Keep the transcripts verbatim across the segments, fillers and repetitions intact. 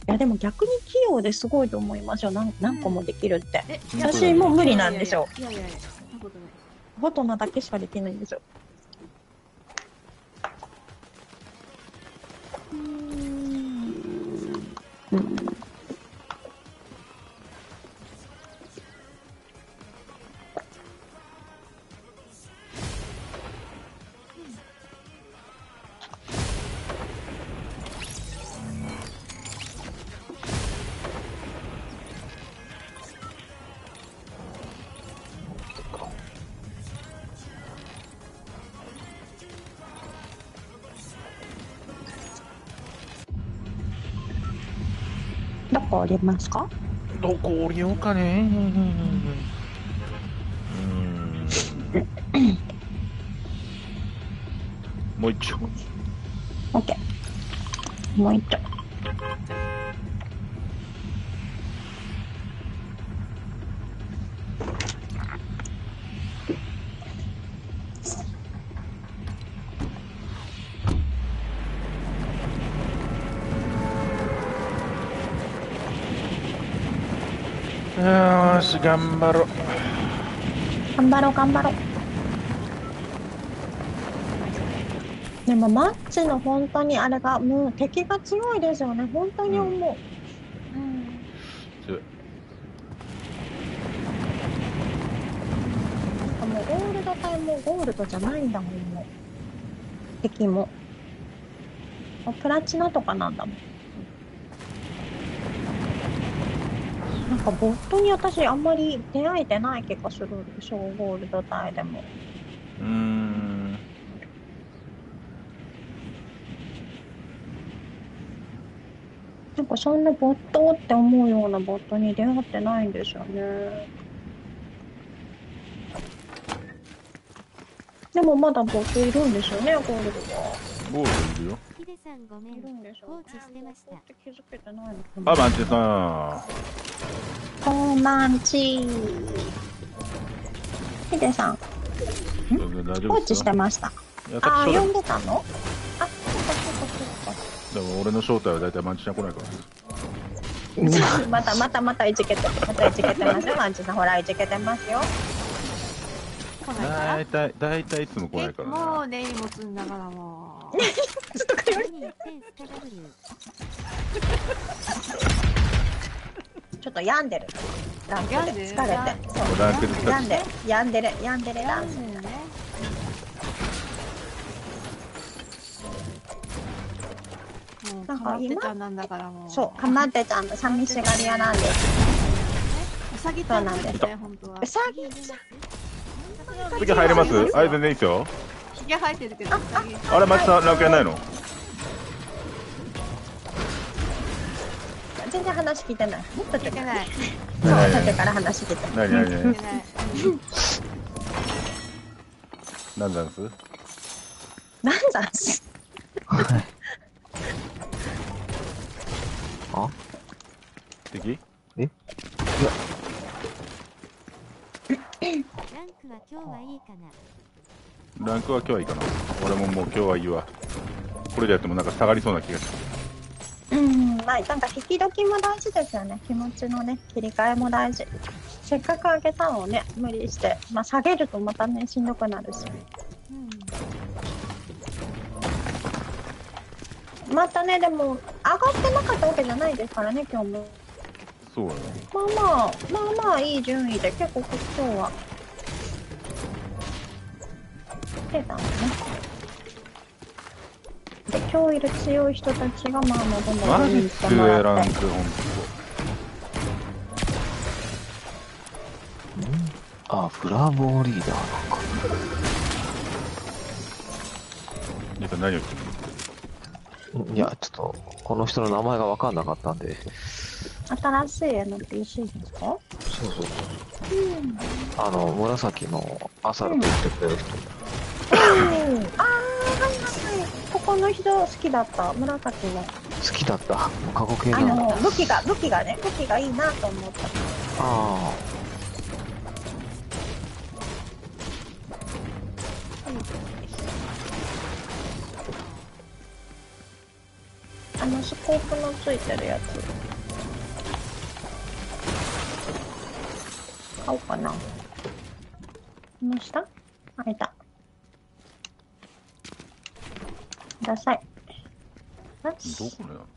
いやでも逆に器用ですごいと思いますよ。何何個もできるって。 え、 私もう無理なんですよ。 いやいやいや、そんなことない。 フォトナだけしかできないんですよ。うーん。うん。どこ降りますか？ どこ降りようかね。うーん。もう一丁。 オッケー。もう一丁。 よーし、頑張ろう。 頑張ろう頑張ろう。でもマッチの本当にあれがもう敵が強いですよね。本当に思う。うん。 強い。 なんかもうゴールド帯もゴールドじゃないんだもん、もう。敵も。プラチナとかなんだもん。なんかボットに私あんまり出会えてない気がするんでしょう、ゴールド帯でも。 うーん。 なんかそんなボットって思うようなボットに出会ってないんですよね。でもまだボットいるんですよね、ゴールドは。 ゴールドいるよ。 ヒデさんごめん、 いるんでしょ放置してました。 って気づけてないのかな。 あ、マンチさコーマンチー。ヒデさん、 ん。大丈夫ですよ。 放置してました。 いや、 ああ、 さっき呼んでたの？あ、そうかそうかそうか。 でも俺の正体は大体マンチちゃん来ないから。 またまたまたいじけてまたいじけてますよ。マンチさんほらいじけてますよ。 来ないから大体、大体いつも来ないからね。 もうね、荷物んだからもう。 ちょっとこれにいってんスカダブル。 ちょっと病んでる。ランクで疲れて。そう。 ランクで疲れて病んで、病んでる、病んでるランク。 ね。もう、かまってちゃんなんだからもう。 そう、かまってちゃんの寂しがり屋なんです。 うさぎとなんですね、本当は。 うさぎ次入れます？あれ全然いいですよ。 ひげ生えてるけど、うさぎ。 あれ、マンチさんランクやないの？ 全然話聞いてない。もっと聞いてない。 そう、さっきから話聞いてない。 なになになに聞いてない。 何なんです？ なんざんす。 あ？ 敵？ え？いや。 ランクは今日はいいかな。 ランクは今日はいいかな。俺ももう今日はいいわ。これでやってもなんか下がりそうな気がする。 うん、まあ、なんか引き時も大事ですよね。気持ちのね、切り替えも大事。せっかく上げたのをね、無理して、まあ、下げるとまたね、しんどくなるし。うん、またね、でも、上がってなかったわけじゃないですからね、今日も。 そうよ。 まあまあ、まあまあいい順位で、結構今日は。来てたんだね。で、今日いる強い人たちが、まあまあ、どんどんマジ上に行ってもらランって。 ク、ほんと。 あ、ブラボーリーダーなんか。 兄さん何を言ってるの？ いや、ちょっと、この人の名前が分かんなかったんで。 新しい エヌピーシー ですか？ そうそうそう。 うん。 あの、紫のアサルと言ってくれる人。 うん。あー、はいはいはい。ここの人好きだった。紫の。 好きだった。過去形あなんだ。 の、武器が、武器がね、武器がいいなと思った。 ああのスコープのついてるやつ買おうかな。この下あ、いた。ください。よし。 どこねなんて。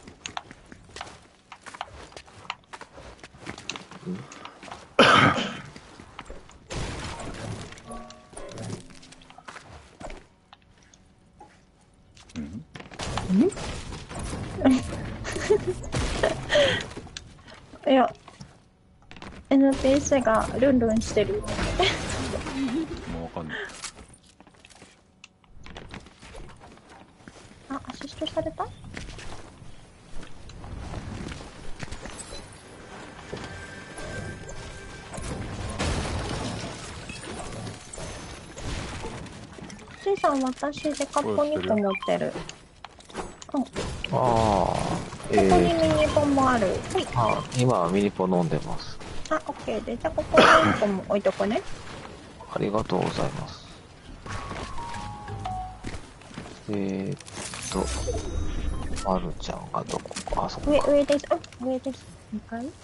いや、エヌピーシー がルンルンしてる。 もうわかんない。 あ、アシストされた？C さん、私デカッポにこ持ってる。うん。 ああ、えここにー、 ミニポンもある。はい。 あ、今はミニポ飲んでます。 あ、オッケーで。じゃあここにいっこも置いとくね。 ありがとうございます。えーっと、まるちゃんがどこか、あそこ上、 か。 上です。あ、上です。にかい？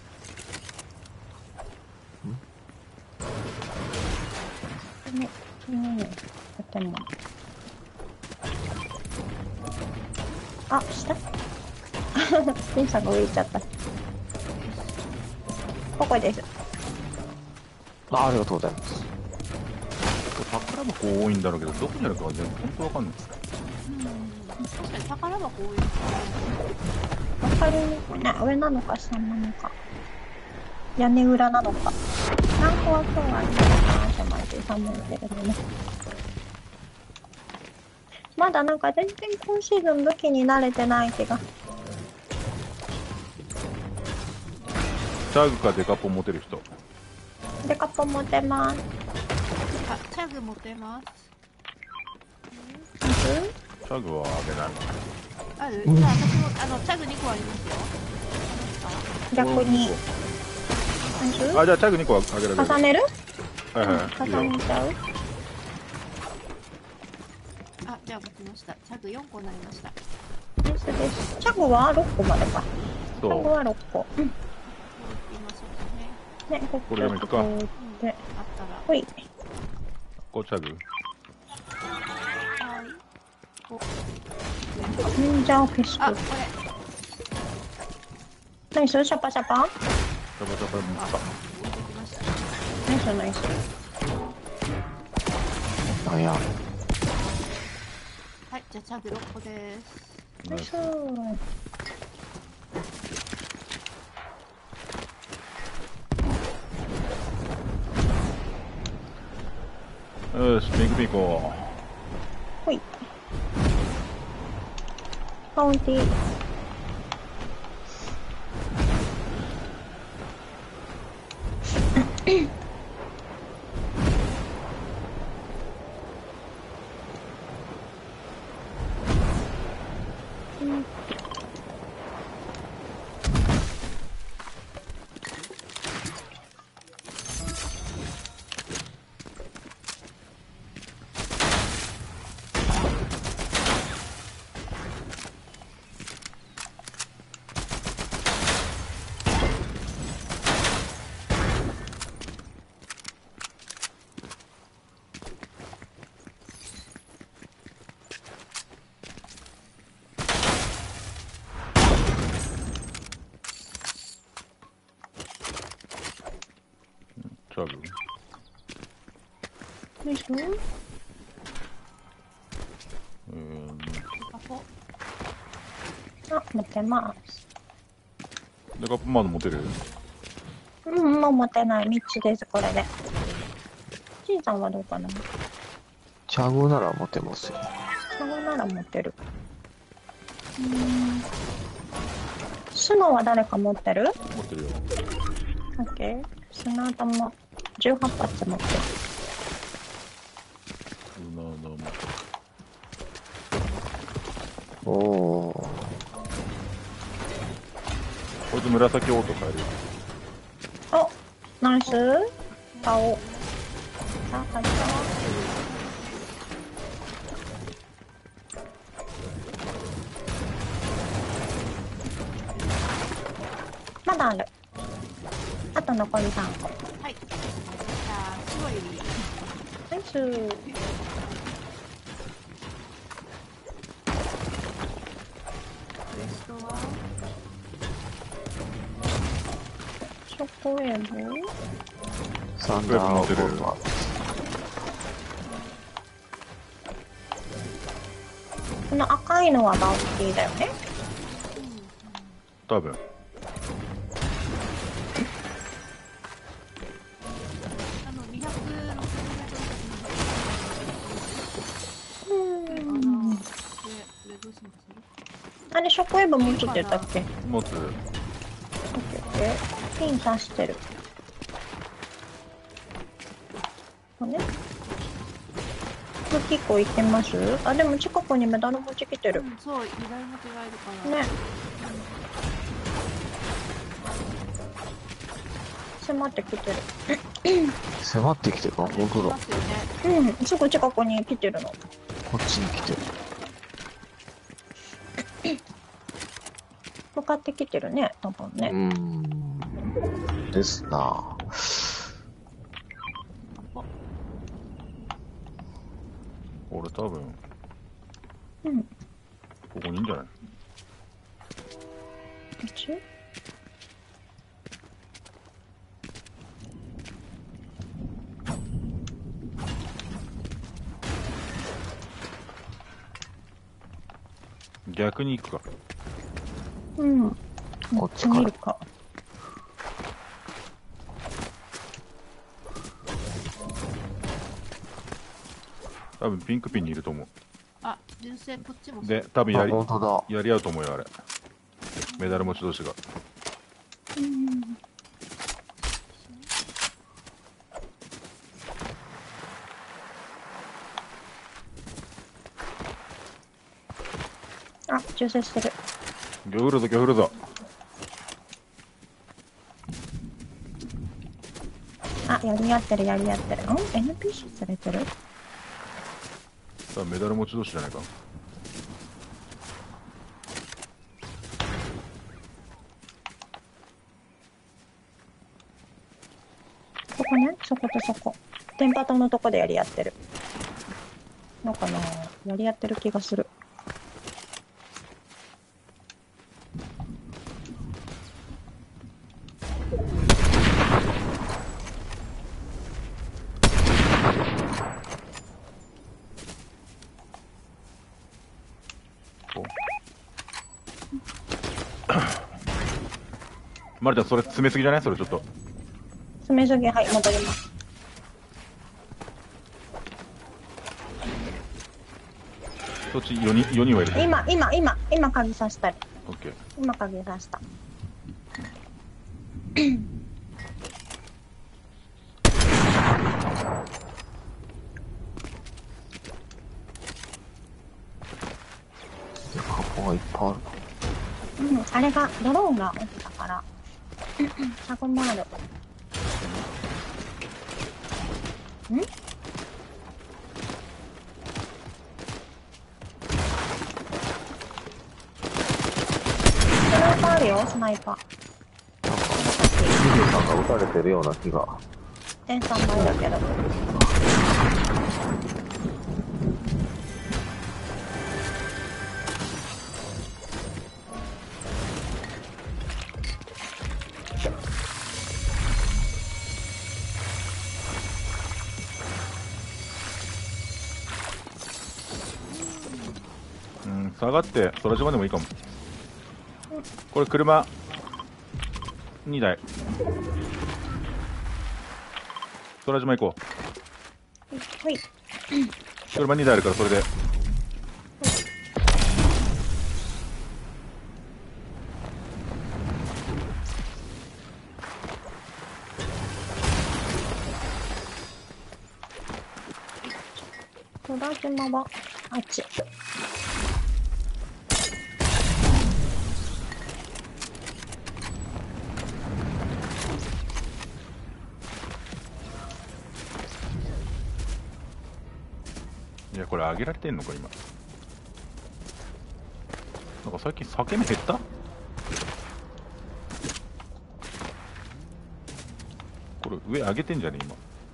ね、ねね、建物。あ、下ピンさんが上行っちゃった。ここです。 あ、ありがとうございます。 宝箱多いんだろうけど、どこにあるかは全然本当わかんない。 確かに宝箱多い。 わかりにくいね。上なのか下なのか。屋根裏なのか。何個は今日はいいなってマジ寒いけれどね。まだなんか全然今シーズン武器に慣れてない気が。 チャグかデカポン持てる人。 デカポン持てます。 あ、チャグ持てます。 チャグはあげない。 ある？じゃあ私もあのチャグにこありますよ。 逆に。 あ、じゃあチャグにこあげられる。 重ねる？ はいはい。 重ねちゃう？ あ、じゃあ持ちました。チャグよんこになりました。 ですです。チャグはろっこまでか。チャグはろっこ。うん。 行きましょうかね。 ね、ここれでもいくか。 で。 あったら。 ほい。 こうチャグ。 はい。お。 忍者オフィス。 あ、これ。 ナイス、シャパシャパ。 チャバチャバ持った。 持ってきました。 ナイスナイス。 なんや。 はい、じゃあチャグろっこです。 ナイス。 よし、ピンクピンコ。 ほい。カウンティー。 チャグ。 ナイス。 えー、 あ、こあ、持ってます。 デカポンまだ持てる？ うん、もう持てないみっつです、これで。ちいさんはどうかな？ チャグなら持てますよ。 チャグなら持ってる。うーん。スノーは誰か持ってる？ 持ってるよ。 オッケー。スナー玉じゅうはち発持ってる。 うなだも。 おお。 こいつ紫オート変える。 お、ナイス。青。さあ、勝ったわ。 まだある。あと残りさんこ。 はい。じゃあ、絞り。 ナイス。 ベストはショコウェーブ。 サンダーボルトは。 この赤いのはバウンティーだよね。 多分。 あの、にひゃくろくじゅうメートルうん。 あの、で、これどうします？ あれ、ショコウェーブ持つって言ったっけ？ 持つ。 オッケーオッケー。ピン刺してる。これね。結構行ってます？あ、でも近くにメダル持ち来てる。 うん、そう、二台持ちがいるから。 ね。迫ってきてる。 迫ってきてるか、本当だ。 ますよね。 うん、すぐ近くに来てるの。 こっちに来てる。 向かってきてるね、多分ね。 うーん。ですな。 俺多分、 うん。 ここにいんじゃない？ こっち？ 逆に行くか。 うん。 こっちから見るか。 多分ピンクピンにいると思あ、純正こっちもう。で、多分やあ、 り、 本当だ。 やり合うと思うよ、あれ。メダル持ち同士が。 うん。あ、調整してる。 ギョフるぞ、ギョフるぞ。 あ、やり合ってる、やり合ってる。ん ?エヌピーシー されてる？ 多分メダル持ち同士じゃないか。 ここね、そことそこ。テンパトのとこでやり合ってる。のかな？やり合ってる気がする。 まるちゃん、それ詰めすぎじゃない？それちょっと。 詰めすぎ、はい、戻ります。 そっちよにん、よにんはいる。 今、今、今、今鍵刺したり。 オッケー。 今鍵刺した。 箱がいっぱいある。 うん、あれが、ドローンが落ちたから。サゴもある。ん？スナイパーあるよ、スナイパー。 ヒデさんが撃たれてるような気が。 電さんもだけど。 うん、下がって空島でもいいかも。これ車にだい。空島行こう。 はい。 車にだいあるからそれで。 空島は、あっち。 いや、これ上げられてんのか今。なんか最近裂け目減った？ これ上上げてんじゃね今。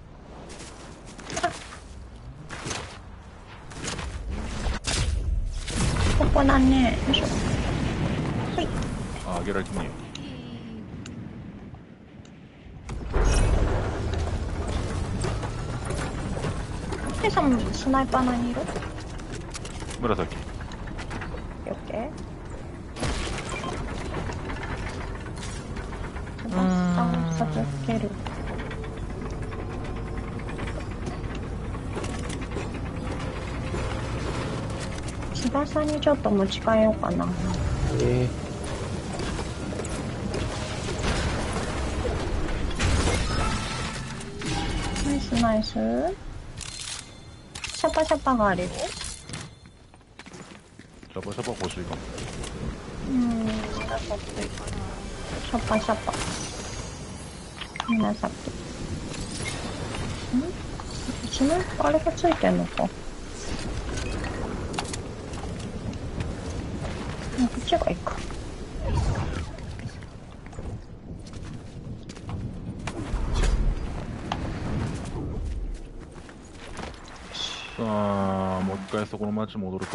ここだね。よいしょ。はい。 あ、上げられてねケイさんもスナイパー何色？ え。紫。 オッケー。 う翼を授ける。翼にちょっと持ち替えようかな。 えナイスナイス。シャパシャパがあるよ。 シャパシャパ欲しいかも。 うーん、紫。シャパシャパ。紫。ん？スナイパーあれがついてんのか。こっちがいいか。 さあ、もう一回そこの町戻るか。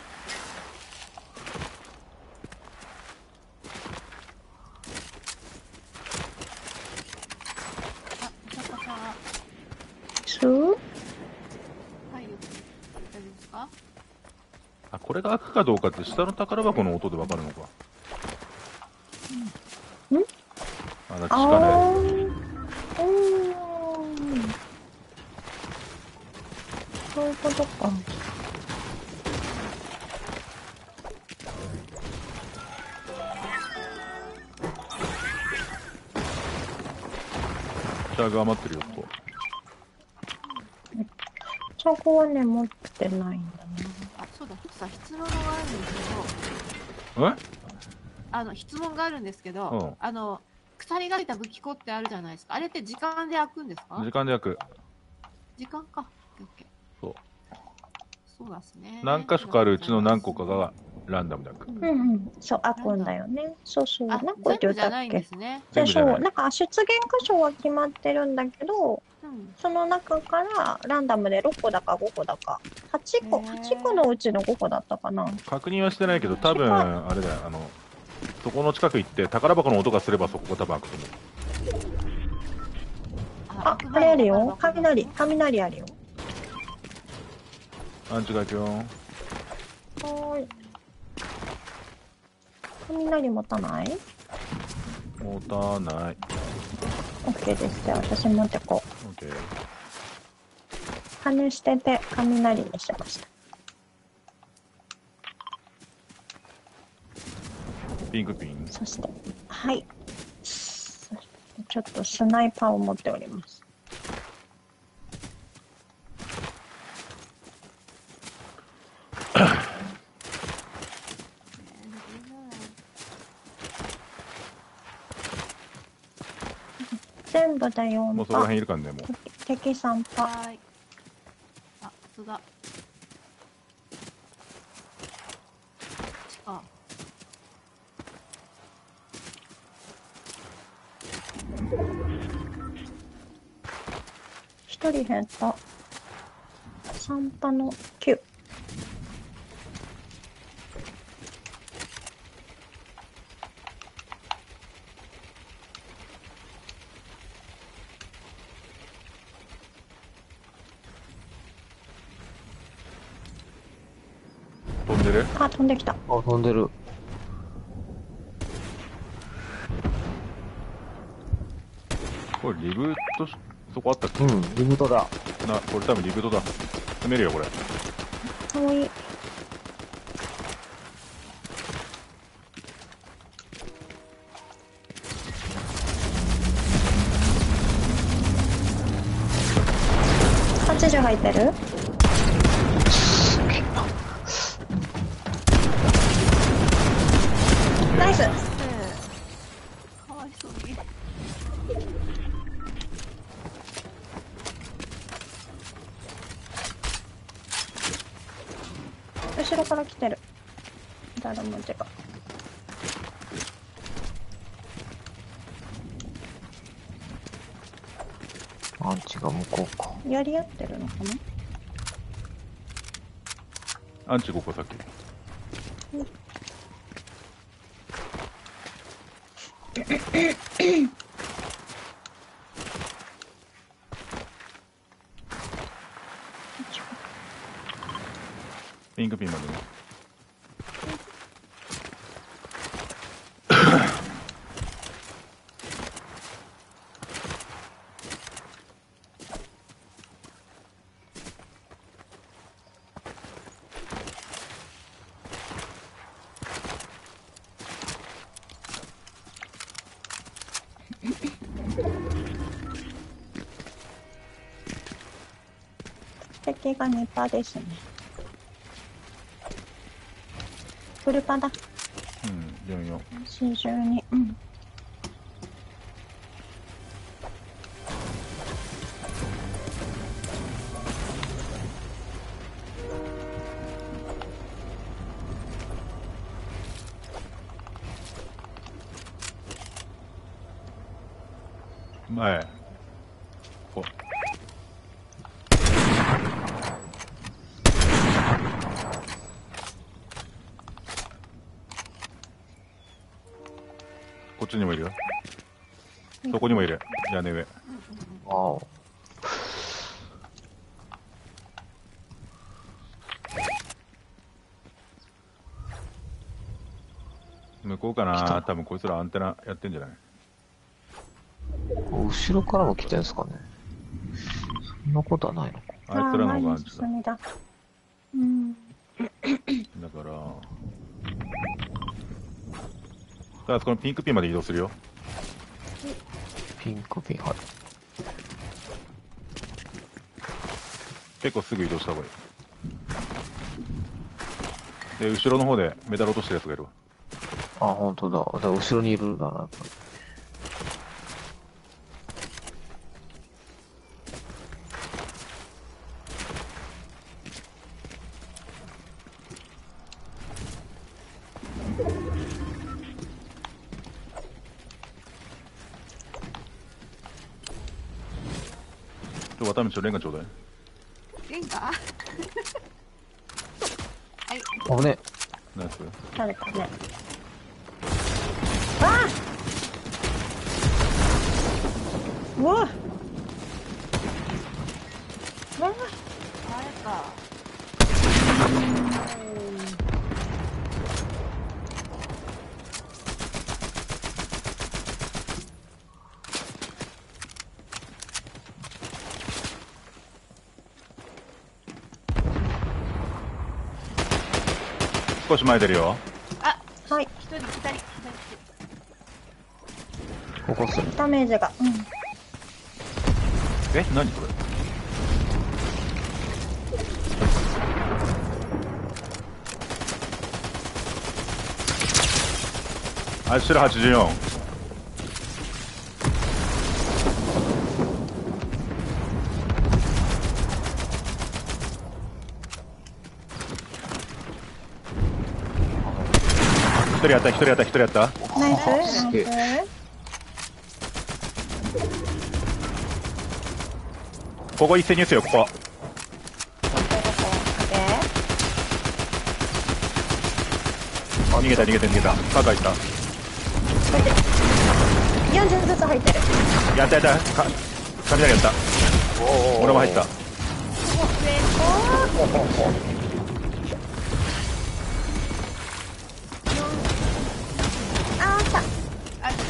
あ、シャパシャ。 すー？ はい、よく。大丈夫ですか？ あ、これが開くかどうかって下の宝箱の音でわかるのか。 ん？ あ、だ、 あ地下ね。 ー。うーん。そういうことか。 チャーグ余ってるよ、ここ。 チャコはね、持ってないんだな。 あ、そうだ、さ、質問があるんですけど、 えあの、質問があるんですけど、 うんあの、鎖がついた武器庫ってあるじゃないですか。あれって時間で開くんですか？ 時間で開く。 時間か。オッケー。 そう。 そうなんですね。 何箇所かあるうちの何個かがランダムで開く。 うんうんうん。そう、開くんだよね。そうそう。 あ、 何個って言ったっ全部じゃないんでけ？ すね。 でそう、 全部じゃない。 なんか出現箇所は決まってるんだけど、 うん。 その中からランダムでろっこだかごこだか、はちこ、 へーはちこのうちのごこだったかな。 確認はしてないけど、多分、あれだよ、あの、そこの近く行って宝箱の音がすればそこが多分開くと思う。 あ、あれあるよ。雷、雷あるよ。 アンチが行くよ。 はーい。雷持たない？ 持たない。 オッケーです。じゃあ私持ってこう。 オッケー。 羽捨てて雷にしました。 ピンクピン。 そして、はい。そしてちょっとスナイパーを持っております。全部でよんもうそこらパ辺いるからね、もう。 敵さんパ。 はーい。あ、そうだ。あ、 一人減った。さんパのきゅう。 飛んでる？ あ、飛んできた。 あ、飛んでる。 これリブートし、そこあったっけ？ うん、リブートだ。 な、これ多分リブートだ。攻めるよ、これ。 はい。はちじゅう入ってる？ナイス。 かわいそうに。 後ろから来てる。誰も違う。 アンチが向こうか。 やり合ってるのかな。 アンチここ先。ピンクピンまでね。 敵がにパーですね。フルパだ。 うん、よんよん。 四十に。うん。 前。ここっちにもいるよ。そこにもいる。屋根上。 わお。 向こうかな。多分こいつらアンテナやってんじゃない？ 後ろからも来てんすかね。そんなことはないのか。 あいつらの方がアンチだ。 あー前に進みだ。うん。 だから、ただこのピンクピンまで移動するよ。 ピンクピン、はい。 結構すぐ移動した方がいい。で、後ろの方でメダル落としてるやつがいるわ。 あ、本当だ。だから後ろにいるんだな、やっぱり。 ちょ、渡道ちょ、レンガちょうだい。 レンガはい。 あぶね。 ナイス。 誰かね。わあうわっわああれか。 少し前出るよ。 あ、 はい。 一人、二人、二人。 ここっすね。 ダメージが。うん。 え、何これ。あ、後ろはちじゅうよん。一人やった、一人やった、一人やった。 ナイスナイすげえス。 ここ一斉に打つよ、ここ。あ、逃げた、逃げた、逃げた。カカいった。 よんじゅうずつ入ってる。 やったやった。か、雷やった。俺も入った。 あー、来た。 あ、一人いる。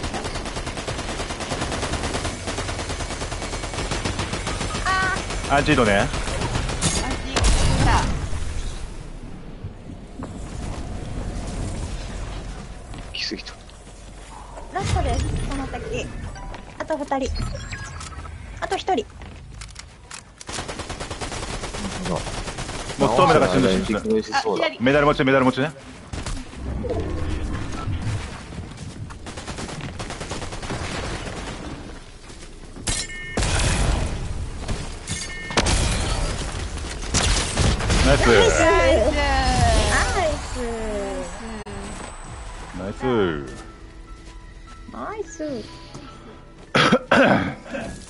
あアンチードね。 あっち、来た。 来すぎた。 ー、ラストです。この敵。あとふたり。あとひとり。 もうストーメダが死んで死んで美味しあ、 そうだ。 左。 メダル持ち、メダル持ちね。ナイス。 ナイスナイス。 ナイス。ナイス。